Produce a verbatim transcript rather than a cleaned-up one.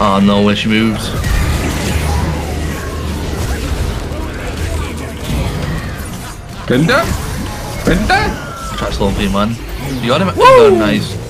Oh no, when she moves. Bender? Bender? Try to slow him, man. You got him. Woo! Nice.